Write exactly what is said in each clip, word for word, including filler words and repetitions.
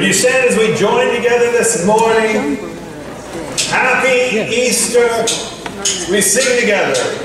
you stand as we join together this morning? Happy Easter. We sing together.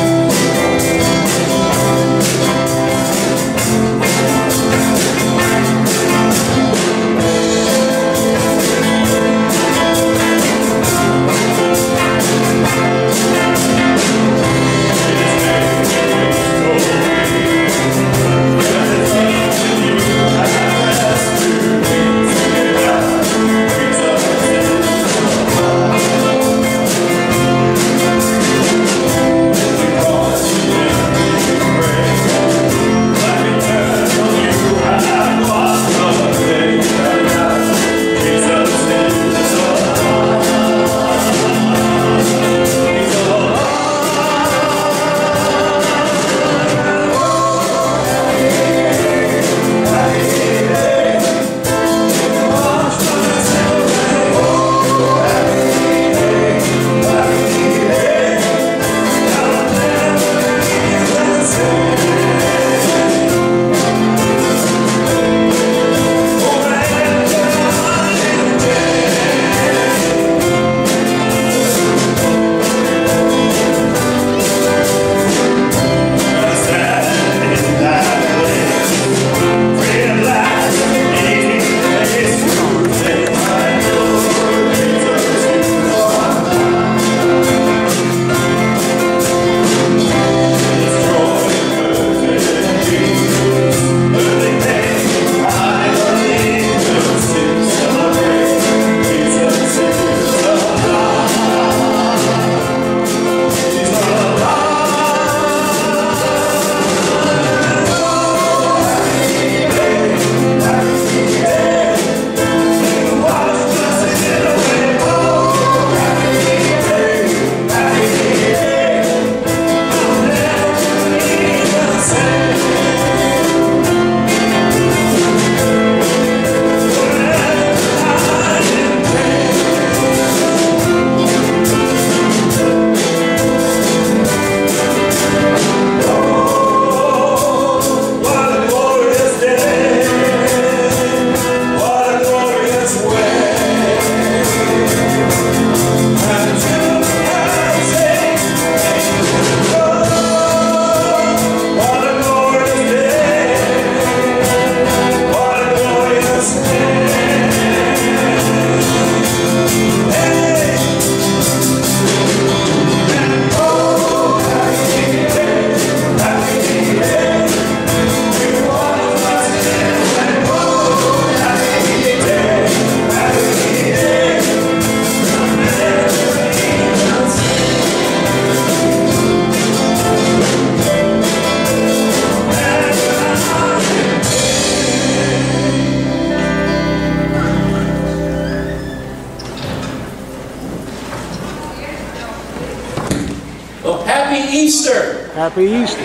Happy Easter.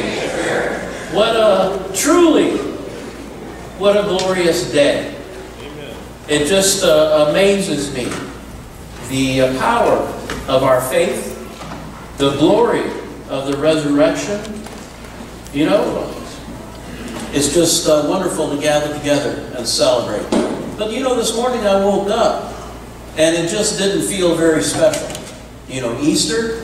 What a, truly, what a glorious day. Amen. It just uh, amazes me. The uh, power of our faith, the glory of the resurrection. You know, it's just uh, wonderful to gather together and celebrate. But you know, this morning I woke up and it just didn't feel very special. You know, Easter.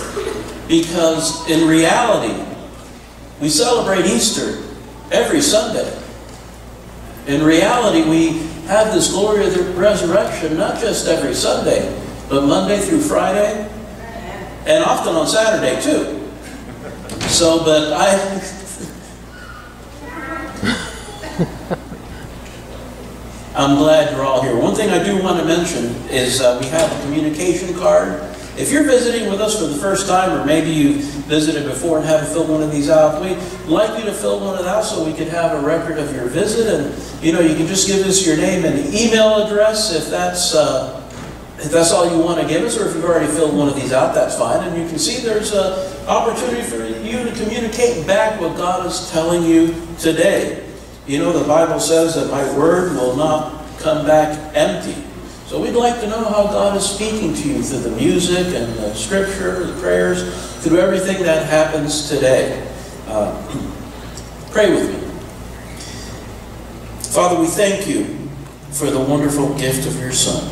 Because in reality, we celebrate Easter every Sunday. In reality, we have this glory of the resurrection not just every Sunday, but Monday through Friday, and often on Saturday too. So, but I... I'm glad you're all here. One thing I do want to mention is uh, we have a communication card. If you're visiting with us for the first time, or maybe you've visited before and haven't filled one of these out, we'd like you to fill one of these out so we could have a record of your visit. And you know, you can just give us your name and email address if that's uh, if that's all you want to give us, or if you've already filled one of these out, that's fine. And you can see there's an opportunity for you to communicate back what God is telling you today. You know, the Bible says that my word will not come back empty. So we'd like to know how God is speaking to you through the music and the scripture, the prayers, through everything that happens today. Uh, pray with me. Father, we thank you for the wonderful gift of your Son.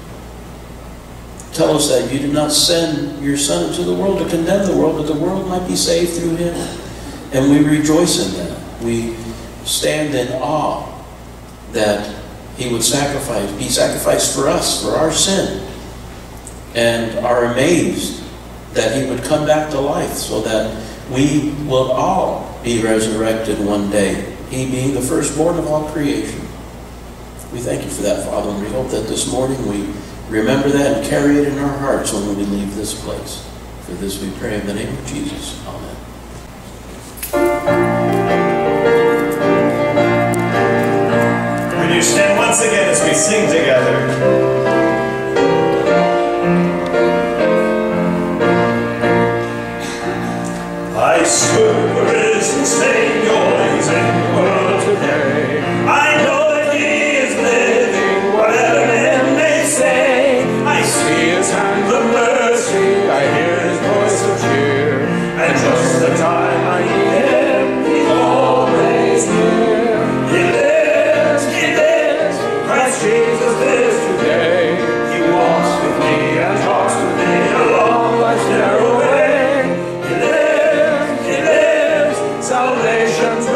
Tell us that you did not send your Son into the world to condemn the world, but the world might be saved through him. And we rejoice in that. We stand in awe that he would sacrifice, be sacrificed for us, for our sin, and are amazed that he would come back to life so that we will all be resurrected one day, he being the firstborn of all creation. We thank you for that, Father, and we hope that this morning we remember that and carry it in our hearts when we leave this place. For this we pray in the name of Jesus. Amen. Will you stand once again as we sing together? I stood the risen Savior is in the world today. I know that he is living, whatever men may say. I see his hand of mercy, I hear his voice of cheer. And just the time I need him, he's always near. He lives, he lives, Christ Jesus lives today. He walks with me and talks with me along life's narrow way. Salvation to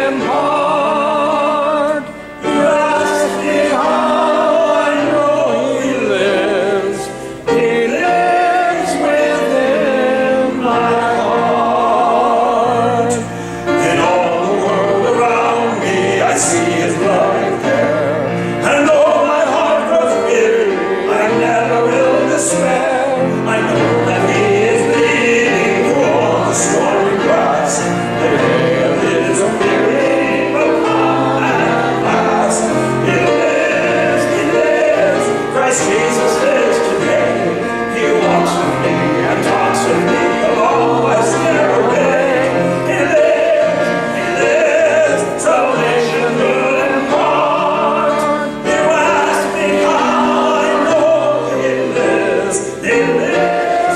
impart. You ask me how I know he lives. He lives within my heart. In all the world around me I see his loving care. And though my heart grows weary, I never will despair. I know that he is leading through all the stormy grass. The day of his appearing will come at last. He lives, he lives, Christ Jesus lives today. He walks with me and talks with me along life's narrow way. He lives, he lives, salvation will impart. You ask me how I know he lives, he lives.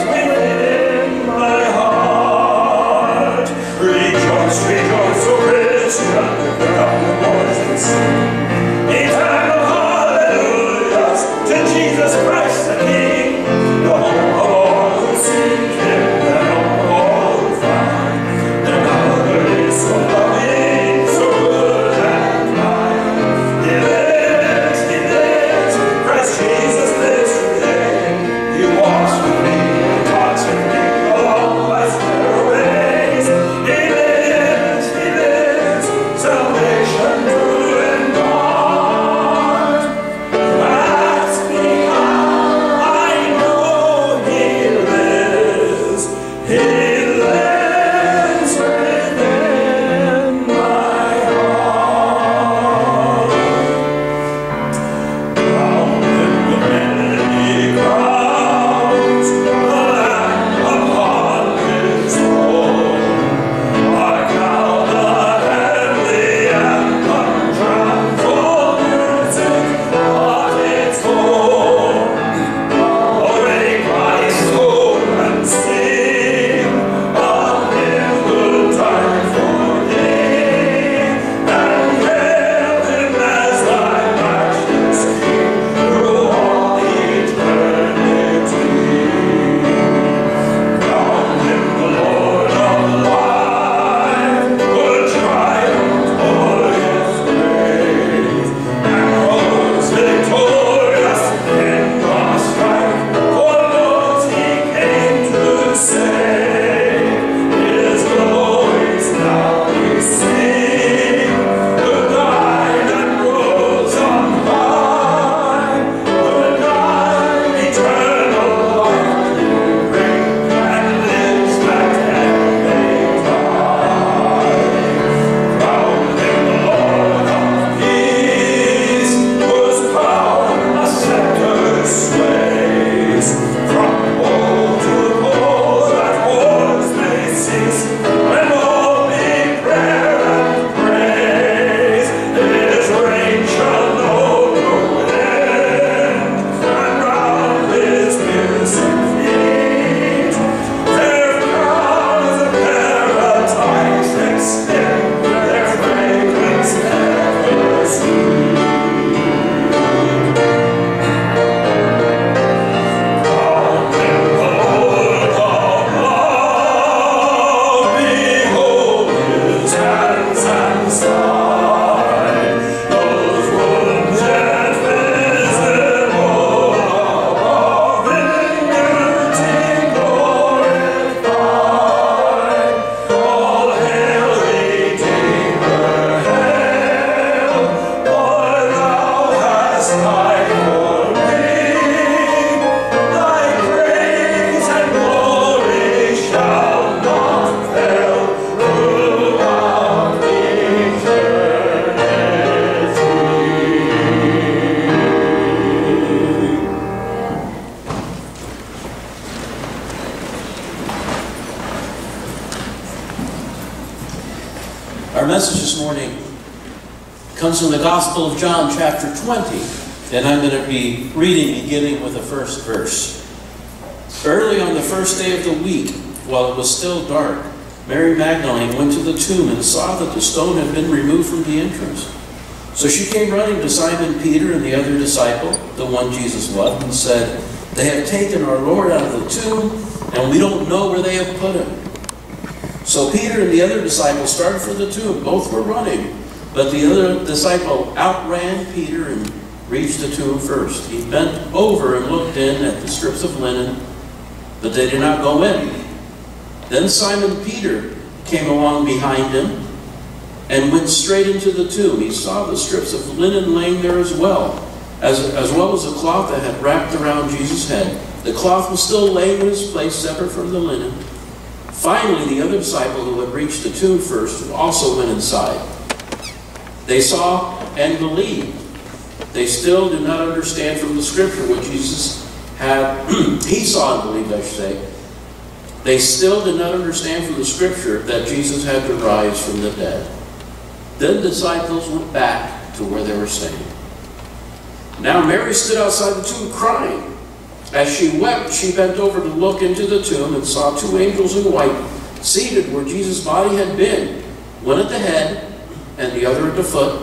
Our message this morning comes from the Gospel of John, chapter twenty, and I'm going to be reading beginning with the first verse. Early on the first day of the week, while it was still dark, Mary Magdalene went to the tomb and saw that the stone had been removed from the entrance. So she came running to Simon Peter and the other disciple, the one Jesus loved, and said, "They have taken our Lord out of the tomb, and we don't know where they have put him." So Peter and the other disciple started for the tomb. Both were running, but the other disciple outran Peter and reached the tomb first. He bent over and looked in at the strips of linen, but they did not go in. Then Simon Peter came along behind him and went straight into the tomb. He saw the strips of linen laying there as well, as, as well as the cloth that had wrapped around Jesus' head. The cloth was still laying in its place, separate from the linen. Finally, the other disciple who had reached the tomb first also went inside. They saw and believed. They still did not understand from the scripture what Jesus had, he saw and believed, I should say. They still did not understand from the scripture that Jesus had to rise from the dead. Then the disciples went back to where they were staying. Now Mary stood outside the tomb crying. As she wept, she bent over to look into the tomb and saw two angels in white seated where Jesus' body had been, one at the head and the other at the foot.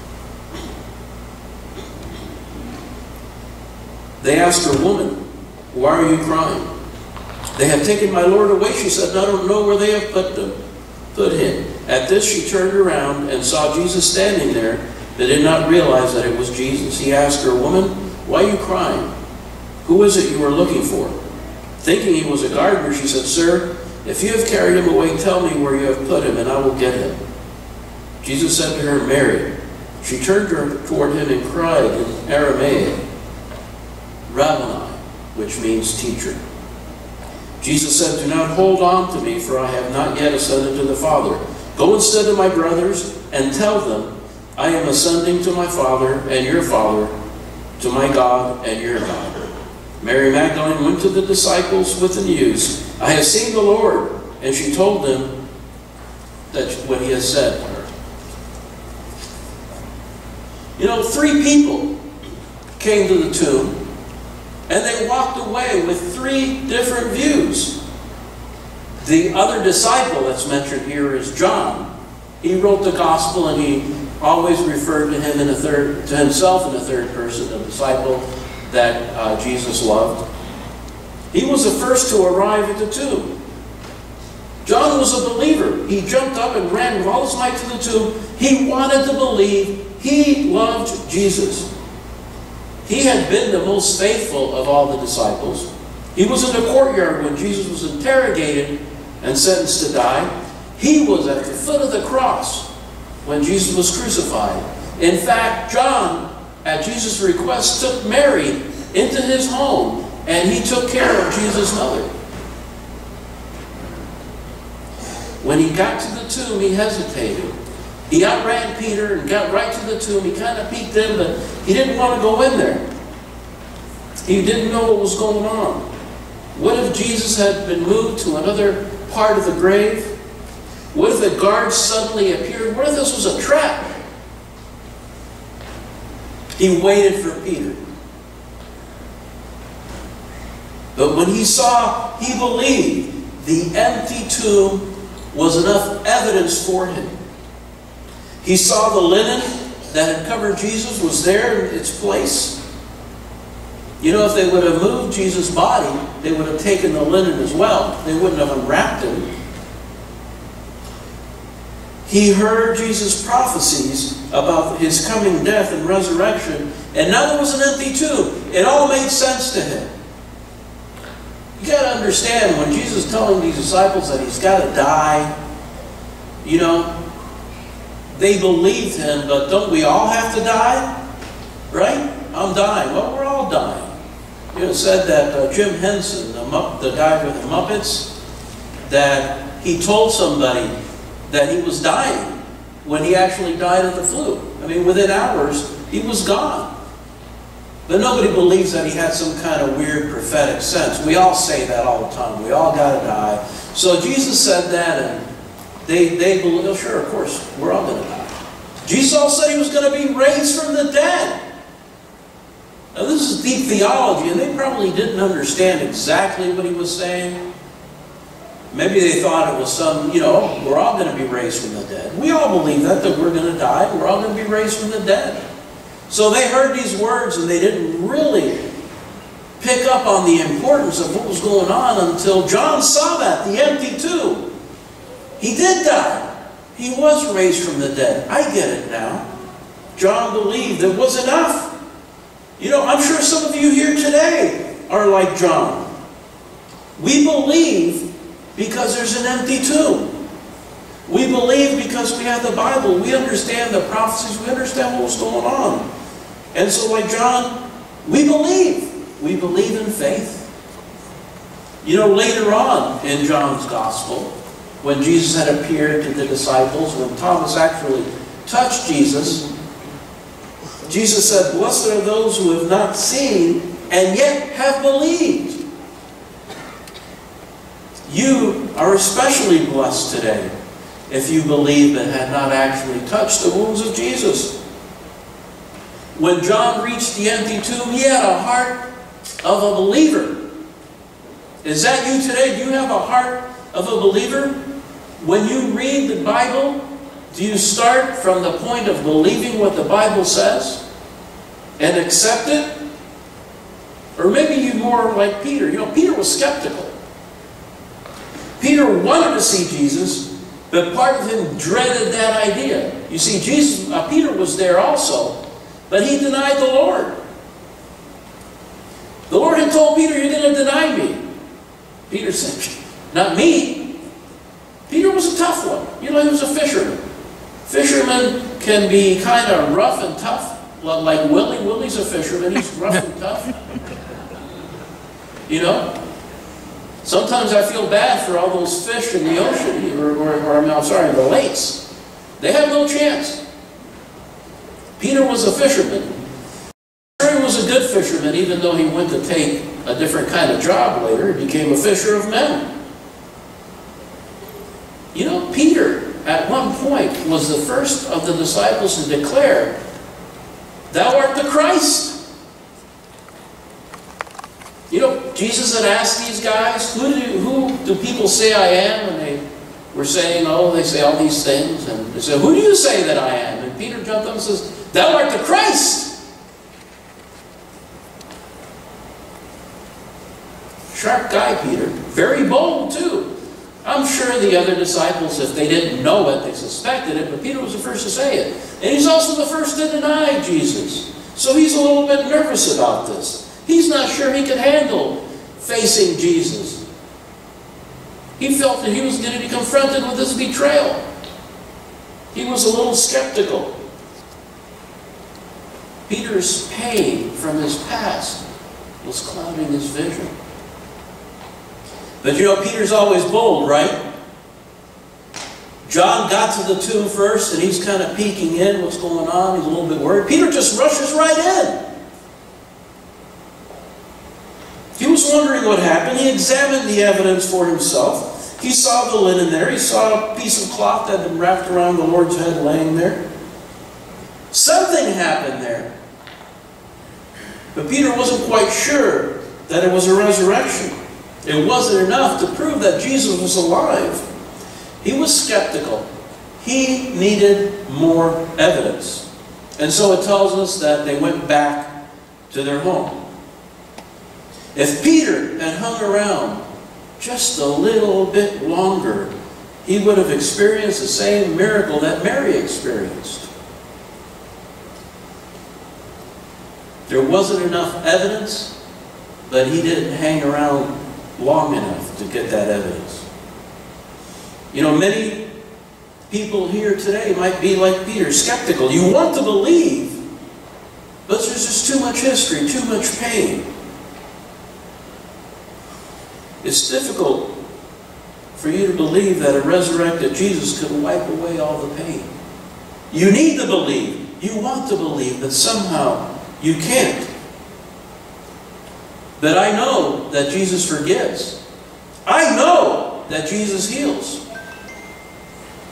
They asked her, "Woman, why are you crying?" "They have taken my Lord away," she said, "and I don't know where they have put them, put him." At this she turned around and saw Jesus standing there, but did not realize that it was Jesus. He asked her, "Woman, why are you crying? Who is it you are looking for?" Thinking he was a gardener, she said, "Sir, if you have carried him away, tell me where you have put him, and I will get him." Jesus said to her, "Mary." She turned toward him and cried in Aramaic, "Rabboni," which means teacher. Jesus said, "Do not hold on to me, for I have not yet ascended to the Father. Go instead to my brothers and tell them, I am ascending to my Father and your Father, to my God and your God." Mary Magdalene went to the disciples with the news, "I have seen the Lord," and she told them that what he had said to her. You know, three people came to the tomb, and they walked away with three different views. The other disciple that's mentioned here is John. He wrote the gospel, and he always referred to him in a third, to himself in the third person, the disciple that uh, Jesus loved. He was the first to arrive at the tomb. John was a believer. He jumped up and ran with all his might to the tomb. He wanted to believe. He loved Jesus. He had been the most faithful of all the disciples. He was in the courtyard when Jesus was interrogated and sentenced to die. He was at the foot of the cross when Jesus was crucified. In fact, John, at Jesus' request, took Mary into his home, and he took care of Jesus' mother. When he got to the tomb, he hesitated. He outran Peter and got right to the tomb. He kind of peeked in, but he didn't want to go in there. He didn't know what was going on. What if Jesus had been moved to another part of the grave? What if the guards suddenly appeared? What if this was a trap? He waited for Peter. But when he saw, he believed. The empty tomb was enough evidence for him. He saw the linen that had covered Jesus was there in its place. You know, if they would have moved Jesus' body, they would have taken the linen as well. They wouldn't have unwrapped him. He heard Jesus' prophecies about his coming death and resurrection, and now there was an empty tomb. It all made sense to him. You got to understand, when Jesus is telling these disciples that he's got to die, you know, they believed him, but don't we all have to die? Right? I'm dying. Well, we're all dying. You know, it said that uh, Jim Henson, the, Mupp the guy with the Muppets, that he told somebody that he was dying when he actually died of the flu. I mean, within hours, he was gone. But nobody believes that he had some kind of weird prophetic sense. We all say that all the time. We all got to die. So Jesus said that, and They, they believe, oh, sure, of course, we're all going to die. Jesus also said he was going to be raised from the dead. Now, this is deep theology, and they probably didn't understand exactly what he was saying. Maybe they thought it was some, you know, we're all going to be raised from the dead. We all believe that, that we're going to die, we're all going to be raised from the dead. So they heard these words, and they didn't really pick up on the importance of what was going on until John saw that, the empty tomb. He did die. He was raised from the dead. I get it now. John believed it was enough. You know, I'm sure some of you here today are like John. We believe because there's an empty tomb. We believe because we have the Bible. We understand the prophecies. We understand what was going on. And so like John, we believe. We believe in faith. You know, later on in John's Gospel, when Jesus had appeared to the disciples, when Thomas actually touched Jesus, Jesus said, "Blessed are those who have not seen and yet have believed." You are especially blessed today if you believe but had not actually touched the wounds of Jesus. When John reached the empty tomb, he had a heart of a believer. Is that you today? Do you have a heart of a believer? When you read the Bible, do you start from the point of believing what the Bible says and accept it? Or maybe you more like Peter. You know, Peter was skeptical. Peter wanted to see Jesus, but part of him dreaded that idea. You see, Jesus, uh, Peter was there also, but he denied the Lord. The Lord had told Peter, "You're going to deny me." Peter said, "Not me." Peter was a tough one. You know, he was a fisherman. Fishermen can be kind of rough and tough, like Willie. Willie's a fisherman. He's rough and tough. You know? Sometimes I feel bad for all those fish in the ocean, or, or, or I'm sorry, the lakes. They have no chance. Peter was a fisherman. He was a good fisherman, even though he went to take a different kind of job later. He became a fisher of men. You know, Peter, at one point, was the first of the disciples to declare, "Thou art the Christ." You know, Jesus had asked these guys, who do, who do people say I am? And they were saying, oh, they say all these things. And they said, "Who do you say that I am?" And Peter jumped up and says, "Thou art the Christ." Sharp guy, Peter. Very bold, too. I'm sure the other disciples, if they didn't know it, they suspected it, but Peter was the first to say it. And he's also the first to deny Jesus. So he's a little bit nervous about this. He's not sure he could handle facing Jesus. He felt that he was going to be confronted with this betrayal. He was a little skeptical. Peter's pain from his past was clouding his vision. But you know, Peter's always bold, right? John got to the tomb first, and he's kind of peeking in what's going on. He's a little bit worried. Peter just rushes right in. He was wondering what happened. He examined the evidence for himself. He saw the linen there. He saw a piece of cloth that had been wrapped around the Lord's head laying there. Something happened there. But Peter wasn't quite sure that it was a resurrection. It wasn't enough to prove that Jesus was alive. He was skeptical. He needed more evidence. And so it tells us that they went back to their home. If Peter had hung around just a little bit longer, he would have experienced the same miracle that Mary experienced. There wasn't enough evidence, but he didn't hang around long enough to get that evidence. You know, many people here today might be like Peter, skeptical. You want to believe, but there's just too much history, too much pain. It's difficult for you to believe that a resurrected Jesus could wipe away all the pain. You need to believe. You want to believe, but somehow you can't. But I know that Jesus forgives. I know that Jesus heals.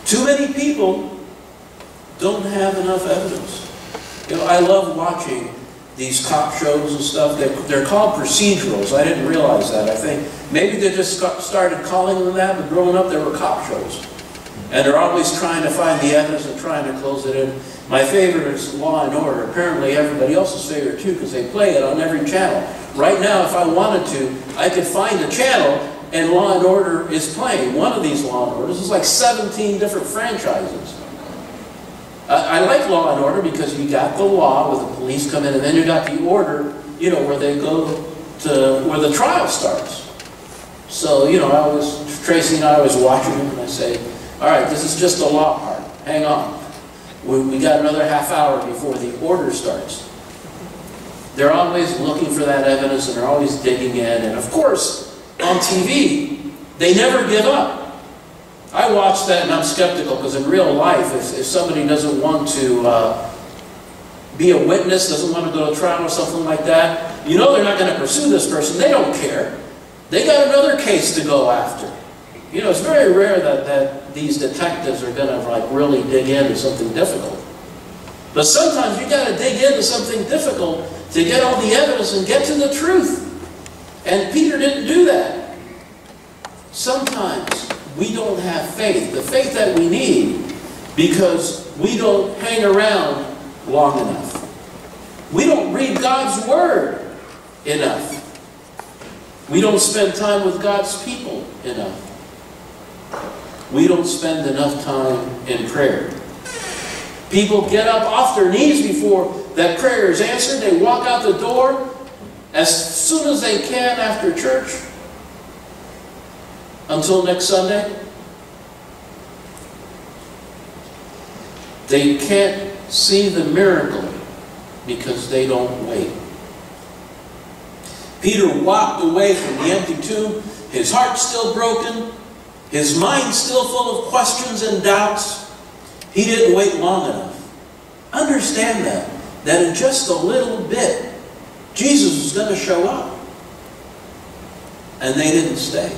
Too many people don't have enough evidence. You know, I love watching these cop shows and stuff. They're, they're called procedurals. I didn't realize that. I think maybe they just started calling them that, but growing up, they were cop shows. And they're always trying to find the evidence and trying to close it in. My favorite is Law and Order. Apparently everybody else's favorite too, because they play it on every channel. Right now, if I wanted to, I could find a channel and Law and Order is playing. One of these Law and Orders is like seventeen different franchises. I, I like Law and Order because you got the law where the police come in, and then you got the order, you know, where they go to where the trial starts. So, you know, I was, Tracy and I was watching it, and I say, all right, this is just the law part. Hang on. We, we got another half hour before the order starts. They're always looking for that evidence, and they're always digging in. And of course, on T V, they never give up. I watch that and I'm skeptical, because in real life, if, if somebody doesn't want to uh, be a witness, doesn't want to go to trial or something like that, you know they're not going to pursue this person. They don't care. They got another case to go after. You know, it's very rare that, that these detectives are going to like really dig into something difficult. But sometimes you got to dig into something difficult to get all the evidence and get to the truth. And Peter didn't do that. Sometimes we don't have faith, the faith that we need, because we don't hang around long enough. We don't read God's Word enough. We don't spend time with God's people enough. We don't spend enough time in prayer. People get up off their knees before that prayer is answered. They walk out the door as soon as they can after church until next Sunday. They can't see the miracle because they don't wait. Peter walked away from the empty tomb, his heart still broken, his mind still full of questions and doubts. He didn't wait long enough. Understand that, that in just a little bit, Jesus was going to show up. And they didn't stay.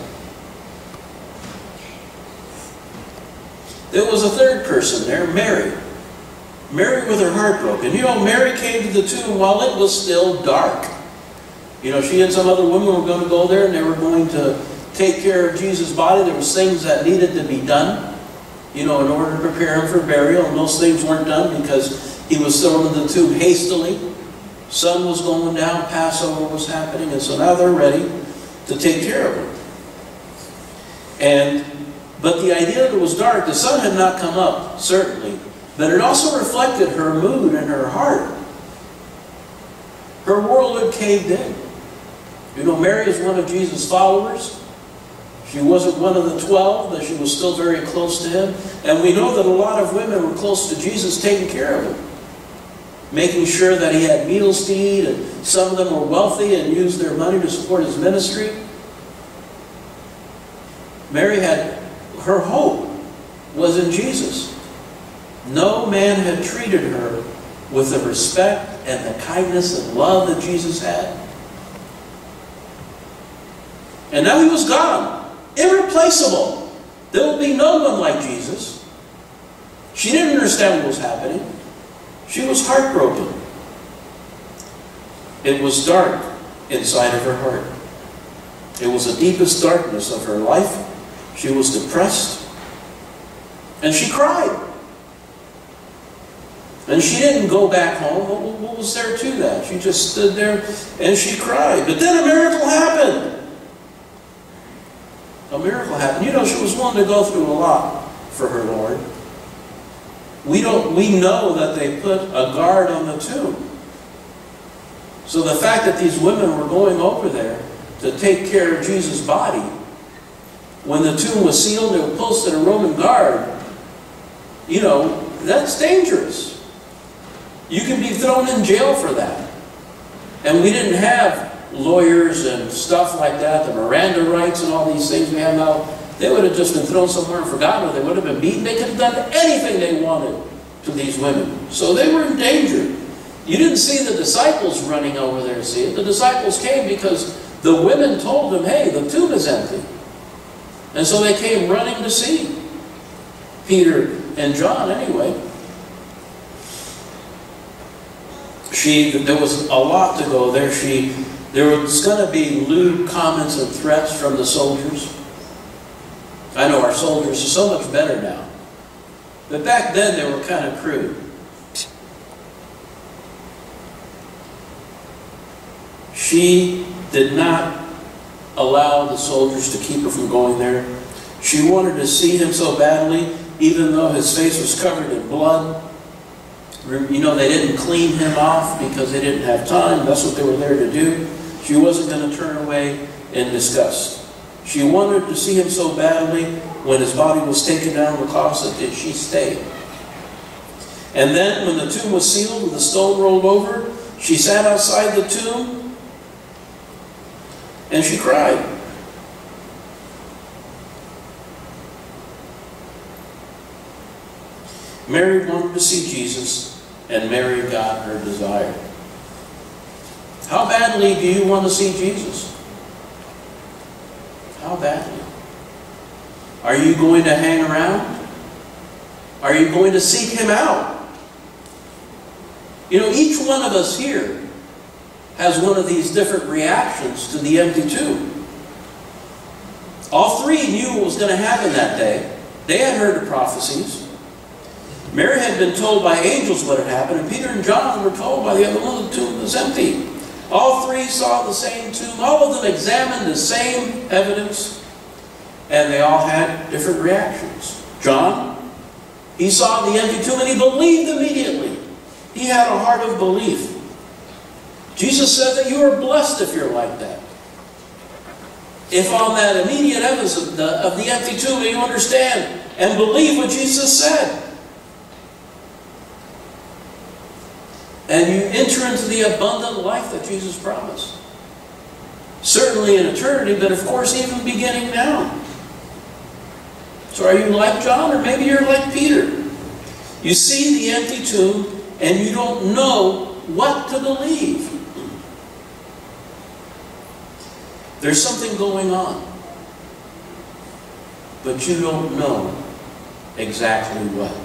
There was a third person there, Mary. Mary with her heart broken. You know, Mary came to the tomb while it was still dark. You know, she and some other women were going to go there, and they were going to take care of Jesus' body. There was things that needed to be done, you know, in order to prepare him for burial. And those things weren't done because he was thrown in the tomb hastily. Sun was going down, Passover was happening, and so now they're ready to take care of him. And But the idea that it was dark, the sun had not come up, certainly, but it also reflected her mood and her heart. Her world had caved in. You know, Mary is one of Jesus' followers. She wasn't one of the twelve, but she was still very close to him. And we know that a lot of women were close to Jesus, taking care of him, making sure that he had meals to eat, and some of them were wealthy and used their money to support his ministry. Mary had, her hope was in Jesus. No man had treated her with the respect and the kindness and love that Jesus had. And now he was gone, irreplaceable. There would be no one like Jesus. She didn't understand what was happening. She was heartbroken. It was dark inside of her heart. It was the deepest darkness of her life. She was depressed. And she cried. And she didn't go back home. What, what was there to that? She just stood there and she cried. But then a miracle happened. A miracle happened. You know, she was willing to go through a lot for her Lord. We don't. We know that they put a guard on the tomb. So the fact that these women were going over there to take care of Jesus' body, when the tomb was sealed, they were posted a Roman guard. You know, that's dangerous. You can be thrown in jail for that. And we didn't have lawyers and stuff like that, the Miranda rights and all these things we have now. They would have just been thrown somewhere and forgotten, or they would have been beaten. They could have done anything they wanted to these women. So they were in danger. You didn't see the disciples running over there to see it. The disciples came because the women told them, hey, the tomb is empty. And so they came running to see. Peter and John anyway. She, there was a lot to go there. She, there was going to be lewd comments and threats from the soldiers. I know our soldiers are so much better now. But back then they were kind of crude. She did not allow the soldiers to keep her from going there. She wanted to see him so badly, even though his face was covered in blood. You know, they didn't clean him off because they didn't have time. That's what they were there to do. She wasn't going to turn away in disgust. She wanted to see him so badly, when his body was taken down the cross, that she stayed. And then, when the tomb was sealed with the stone rolled over, she sat outside the tomb and she cried. Mary wanted to see Jesus, and Mary got her desire. How badly do you want to see Jesus? How badly? Are you going to hang around? Are you going to seek him out? You know, each one of us here has one of these different reactions to the empty tomb. All three knew what was going to happen that day. They had heard the prophecies. Mary had been told by angels what had happened, and Peter and John were told by the other one the tomb was empty. All three saw the same tomb. All of them examined the same evidence, and they all had different reactions. John, he saw the empty tomb and he believed immediately. He had a heart of belief. Jesus said that you are blessed if you're like that. If on that immediate evidence of the, of the empty tomb you understand and believe what Jesus said, and you enter into the abundant life that Jesus promised. Certainly in eternity, but of course even beginning now. So are you like John, or maybe you're like Peter? You see the empty tomb and you don't know what to believe. There's something going on, but you don't know exactly what.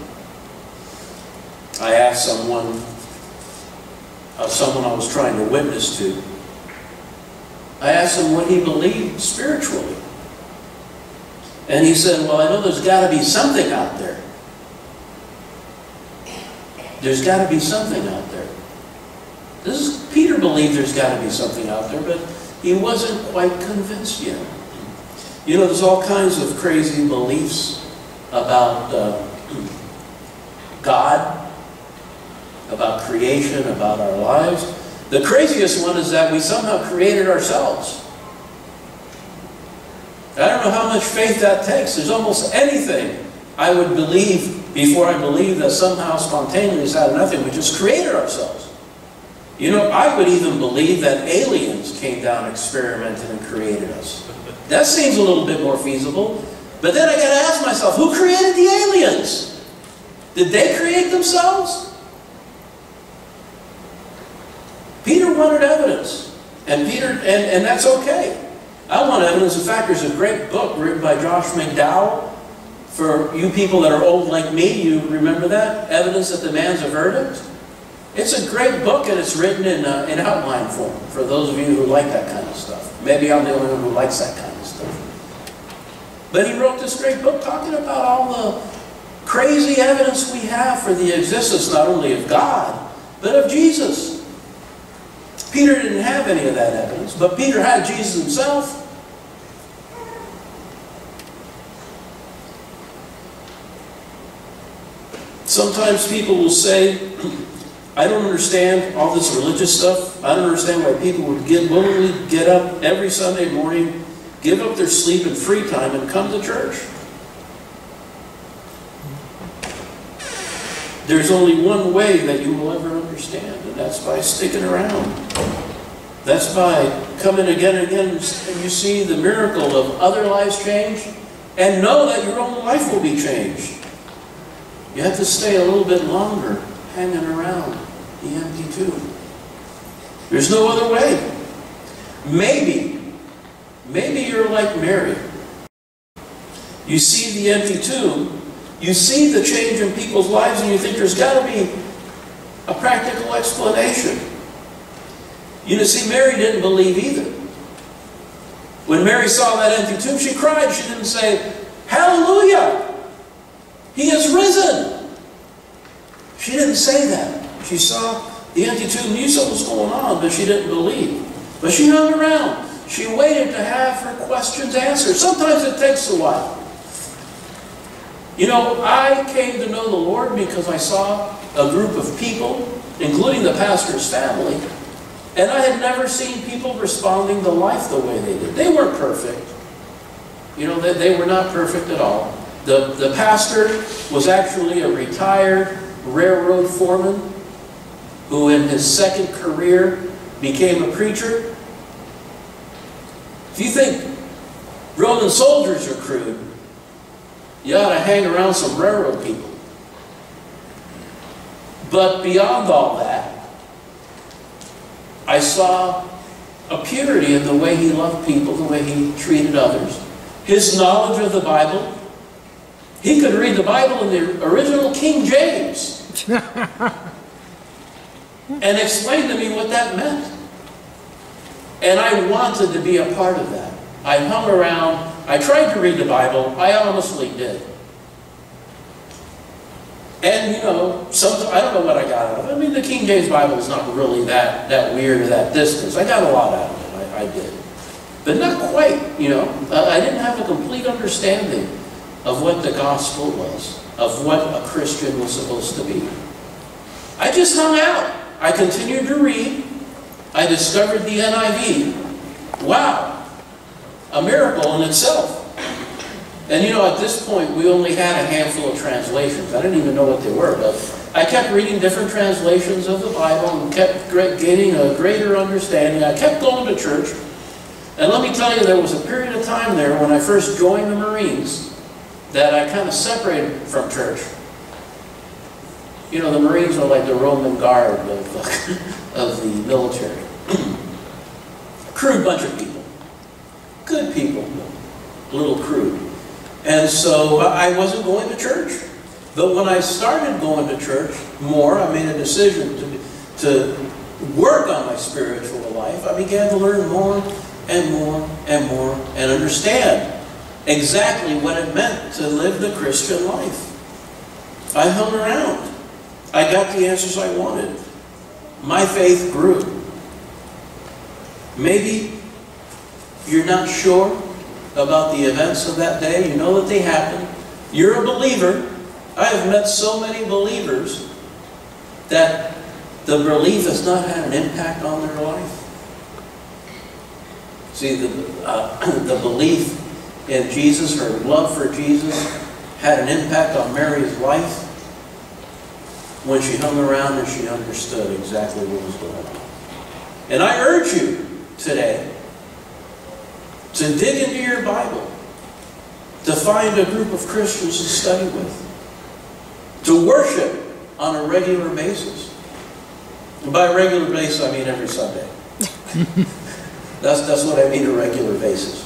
I asked someone, Uh, someone I was trying to witness to, I asked him what he believed spiritually. And he said, well, I know there's got to be something out there. There's got to be something out there. This is, Peter believed there's got to be something out there, but he wasn't quite convinced yet. You know, there's all kinds of crazy beliefs about uh, God, about creation, about our lives. The craziest one is that we somehow created ourselves. I don't know how much faith that takes. There's almost anything I would believe before I believe that somehow spontaneously out of nothing we just created ourselves. You know, I would even believe that aliens came down, experimented, and created us. That seems a little bit more feasible. But then I got to ask myself, who created the aliens? Did they create themselves? Peter wanted evidence, and Peter, and, and that's okay. I want evidence. In fact, there's a great book written by Josh McDowell. For you people that are old like me, you remember that? Evidence That Demands a Verdict? It's a great book, and it's written in, uh, in outline form, for those of you who like that kind of stuff. Maybe I'm the only one who likes that kind of stuff. But he wrote this great book talking about all the crazy evidence we have for the existence not only of God, but of Jesus. Peter didn't have any of that evidence, but Peter had Jesus himself. Sometimes people will say, I don't understand all this religious stuff. I don't understand why people would get, willingly get up every Sunday morning, give up their sleep and free time, and come to church. There's only one way that you will ever understand, and that's by sticking around. That's by coming again and again, and you see the miracle of other lives change, and know that your own life will be changed. You have to stay a little bit longer hanging around the empty tomb. There's no other way. Maybe, maybe you're like Mary. You see the empty tomb, you see the change in people's lives and you think there's got to be a practical explanation. You know, see, Mary didn't believe either. When Mary saw that empty tomb, she cried. She didn't say, "Hallelujah! He has risen!" She didn't say that. She saw the empty tomb, knew something was going on, but she didn't believe. But she hung around. She waited to have her questions answered. Sometimes it takes a while. You know, I came to know the Lord because I saw a group of people, including the pastor's family, and I had never seen people responding to life the way they did. They weren't perfect. You know, they, they were not perfect at all. The, the pastor was actually a retired railroad foreman who in his second career became a preacher. If you think Roman soldiers are crude, you ought to hang around some railroad people. But beyond all that, I saw a purity in the way he loved people, the way he treated others. His knowledge of the Bible. He could read the Bible in the original King James and explain to me what that meant. And I wanted to be a part of that. I hung around. I tried to read the Bible. I honestly did. And, you know, some, I don't know what I got out of it. I mean, the King James Bible is not really that, that weird or that distance. I got a lot out of it. I, I did. But not quite, you know. Uh, I didn't have a complete understanding of what the gospel was, of what a Christian was supposed to be. I just hung out. I continued to read. I discovered the N I V. Wow. A miracle in itself. And you know, at this point, we only had a handful of translations. I didn't even know what they were, but I kept reading different translations of the Bible and kept gaining a greater understanding. I kept going to church. And let me tell you, there was a period of time there when I first joined the Marines that I kind of separated from church. You know, the Marines are like the Roman guard of, of the military. Crude bunch of people. Good people, a little crude. And so I wasn't going to church. But when I started going to church more, I made a decision to, to work on my spiritual life. I began to learn more and more and more and understand exactly what it meant to live the Christian life. I hung around. I got the answers I wanted. My faith grew. Maybe you're not sure about the events of that day. You know that they happened. You're a believer. I have met so many believers that the belief has not had an impact on their life. See, the, uh, the belief in Jesus, her love for Jesus, had an impact on Mary's life when she hung around and she understood exactly what was going on. And I urge you today to dig into your Bible, to find a group of Christians to study with, to worship on a regular basis. And by regular basis, I mean every Sunday. that's, that's what I mean, a regular basis.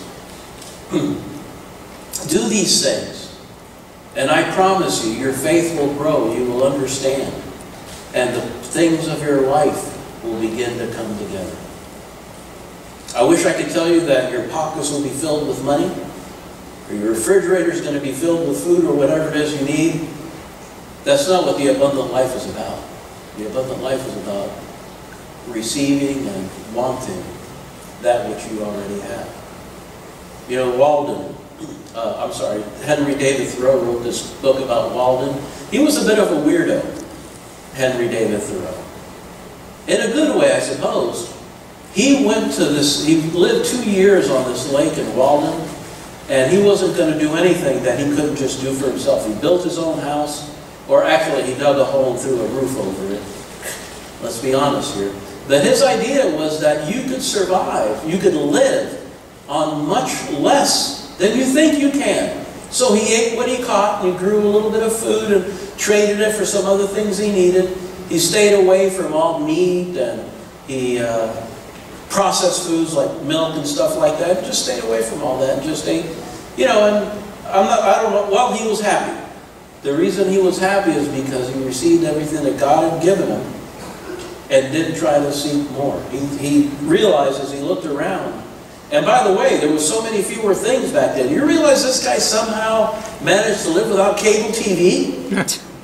Do these things, and I promise you, your faith will grow, you will understand, and the things of your life will begin to come together. I wish I could tell you that your pockets will be filled with money, or your refrigerator is going to be filled with food, or whatever it is you need. That's not what the abundant life is about. The abundant life is about receiving and wanting that which you already have. You know, Walden, uh, I'm sorry, Henry David Thoreau wrote this book about Walden. He was a bit of a weirdo, Henry David Thoreau. In a good way, I suppose. He went to this, he lived two years on this lake in Walden, and he wasn't going to do anything that he couldn't just do for himself. He built his own house, or actually he dug a hole and threw a roof over it. Let's be honest here. But his idea was that you could survive, you could live on much less than you think you can. So he ate what he caught, and he grew a little bit of food and traded it for some other things he needed. He stayed away from all meat, and he uh, processed foods like milk and stuff like that. Just stayed away from all that and just ate, you know, and I'm not, I don't know, well, he was happy. The reason he was happy is because he received everything that God had given him and didn't try to seek more. He, he realized as he looked around, and by the way, there were so many fewer things back then. You realize this guy somehow managed to live without cable T V?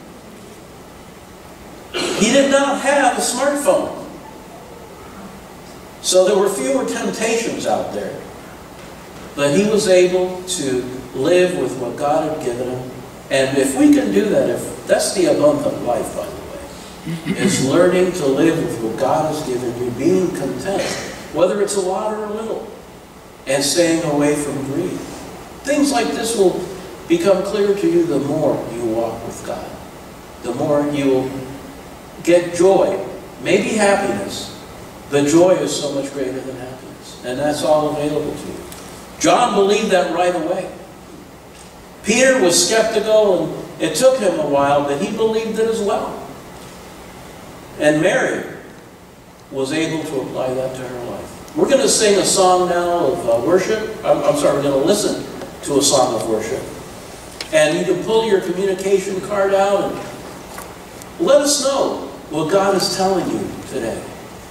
He did not have a smartphone. So there were fewer temptations out there. But he was able to live with what God had given him. And if we can do that, if that's the abundant life, by the way, is learning to live with what God has given you, being content, whether it's a lot or a little, and staying away from greed. Things like this will become clear to you the more you walk with God. The more you will get joy, maybe happiness. The joy is so much greater than happiness. And that's all available to you. John believed that right away. Peter was skeptical, and it took him a while, but he believed it as well. And Mary was able to apply that to her life. We're going to sing a song now of uh, worship. I'm, I'm sorry, we're going to listen to a song of worship. And you can pull your communication card out and let us know what God is telling you today.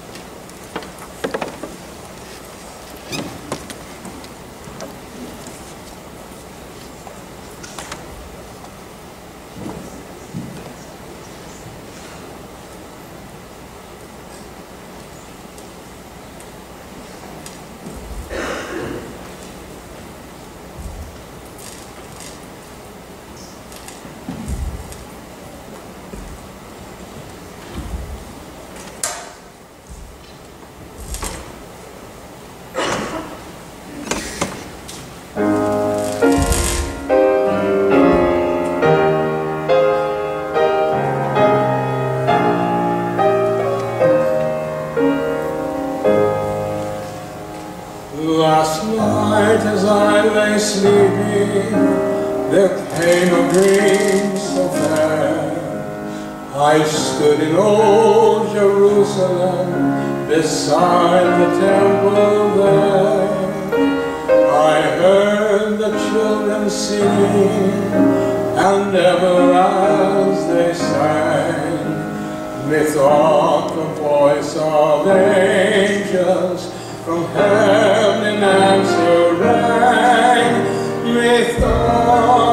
Last night as I lay sleeping, there came a dream so fair. I stood in old Jerusalem, beside the temple there. I heard the children singing, and ever as they sang, methought the voice of angels from heaven in answer rang. Methought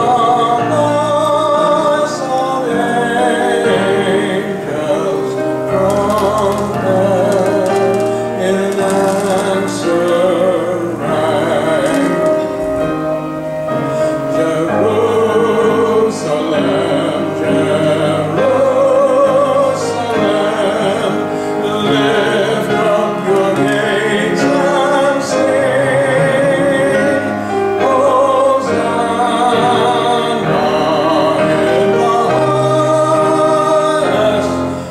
the voice of angels from heaven in answer rang. Jerusalem, Jerusalem, lift up your gates and sing, Hosanna in the highest,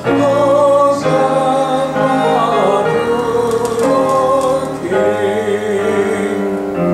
Hosanna to your King.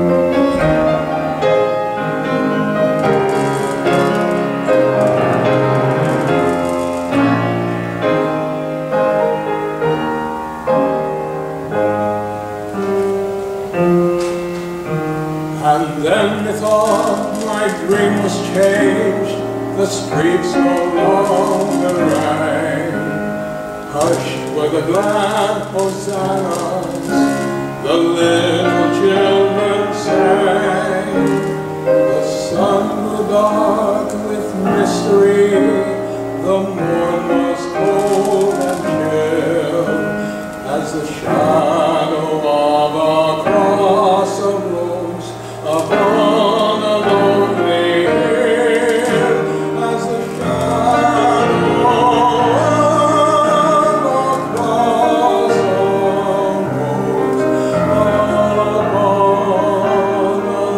And then methought my dream was changed, the streets no longer rang. Hushed were the glad hosannas, the little children sang. The sun grew dark with mystery, the morn was cold and chill, as the shadow of a cross arose upon a lonely hill, as the shadow of a cross arose upon a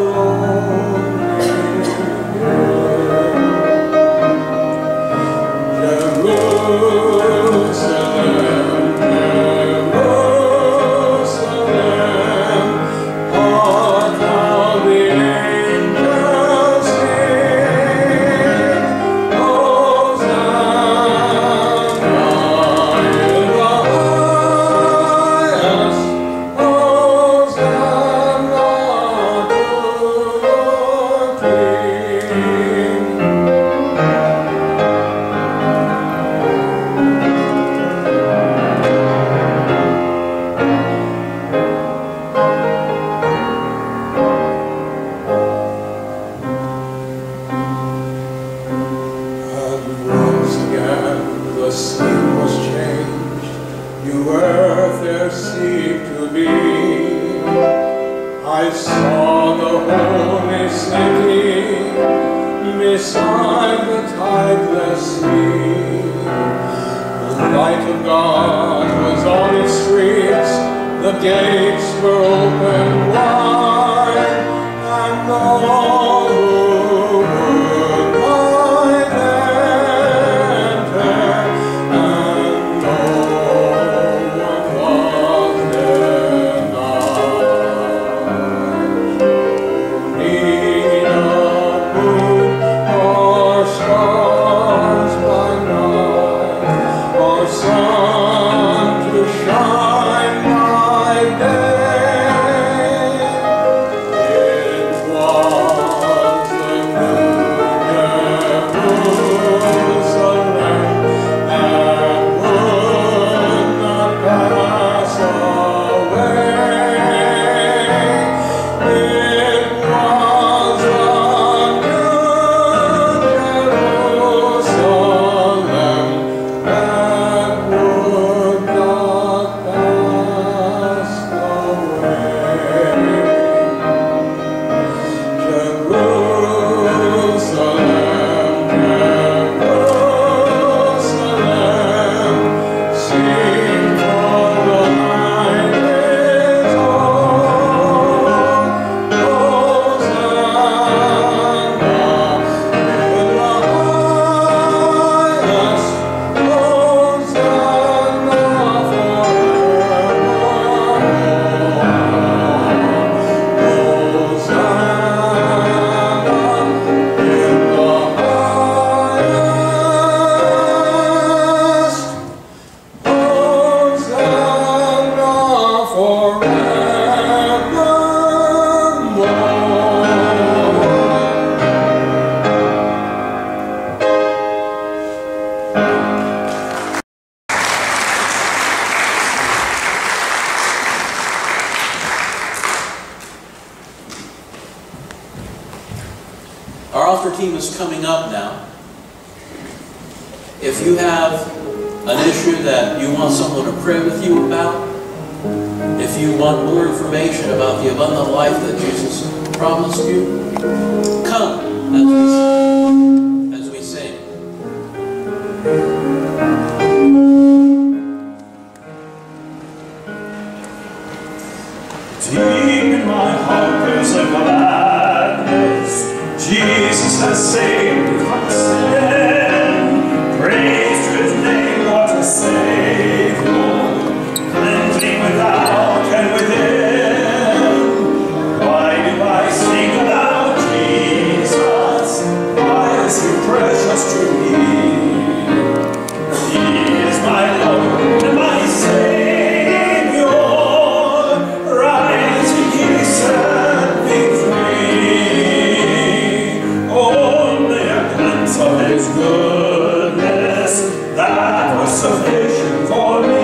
beside the tideless sea. The light of God was on its streets, the gates were open wide, and all who would might enter, and no one was denied. Need a moon or stars by night, or sun to shine by day. It was the New Jerusalem that would not pass away. It was the New Jerusalem that would not pass away. Jerusalem, Jerusalem, sing for the night is o'er. Hosanna in the highest, Hosanna Our altar team is coming up now. If you have an issue that you want someone to pray with you about, if you want more information about the abundant life that Jesus promised you, come as we, as we sing. Deep in my heart there's a gladness. Jesus has saved us again. Praise to his name, what a Savior. Cleansing without and within. Why do I sing about Jesus? Why is he precious to me? He is my Lord and my Savior. Rising, he set me free. Only a glimpse of his goodness, that was sufficient for me.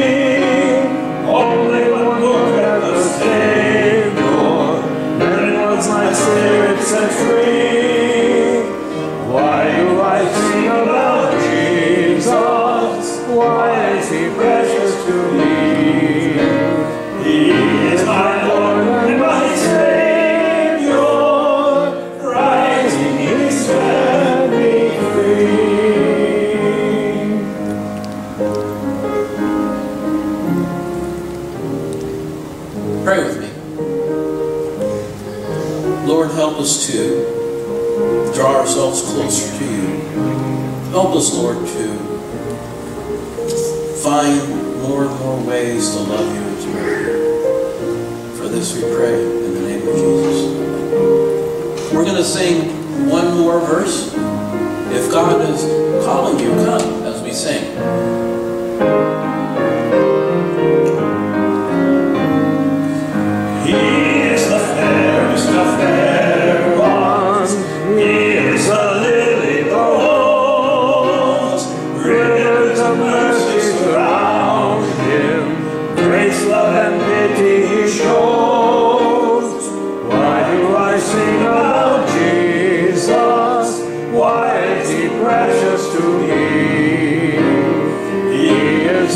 Only one look at the Savior, then was my spirit set free. Why do I sing about Jesus? Why is he precious to me? He is my Lord and my Savior. Rising, he set me free. Pray with me. Lord, help us to draw ourselves closer to you. Help us, Lord, to find more and more ways to love you and to know you. For this we pray in the name of Jesus. We're going to sing one more verse. If God is calling you, come as we sing. He is the fairest of fair ones. He is the lily of the rose. Rivers of mercy surround him. Grace, love, and pity he shows. Why do I sing about Jesus? Why is he precious to me? He is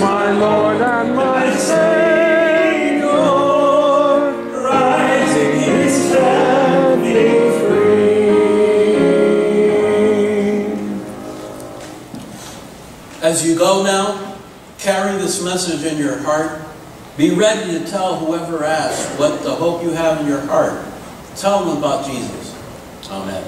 As you go now, carry this message in your heart. Be ready to tell whoever asks what the hope you have in your heart. Tell them about Jesus. Amen.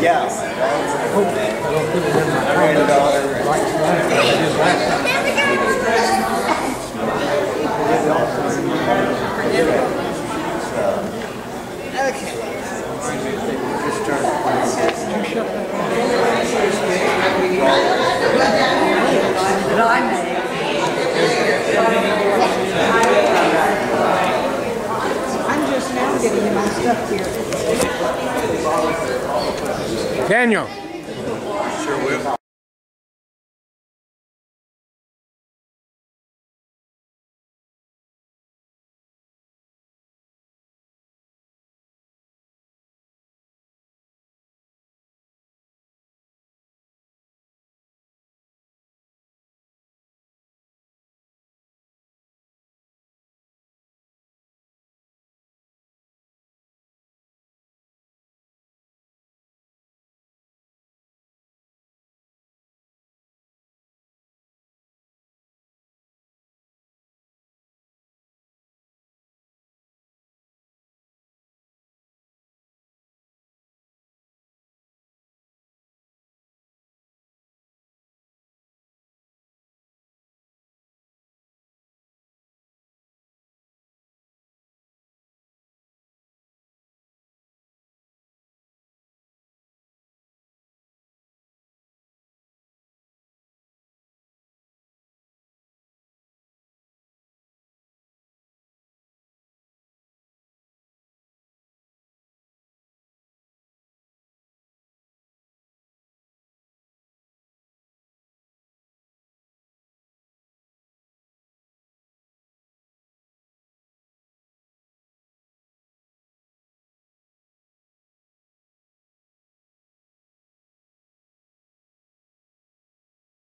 Yeah. I'm just now getting my stuff here. Daniel. Sure will.